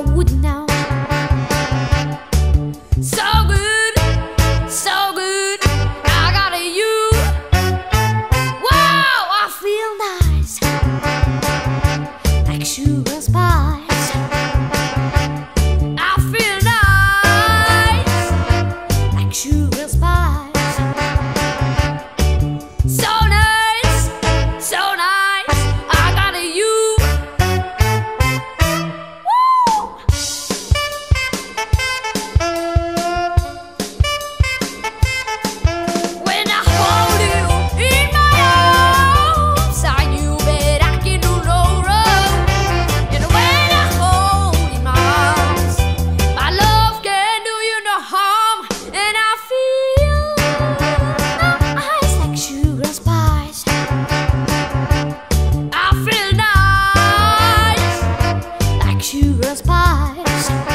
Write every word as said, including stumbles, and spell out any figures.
wouldn't know. So good, so good, I got you. Wow, I feel nice, like sugar spice. I feel nice, like sugar spice. So nice, so nice, I got you. Woo! When I hold you in my arms, I knew that I can do no wrong. And when I hold in my arms, my love can do you no harm. And I feel nice like sugar spice. I feel nice like sugar spice.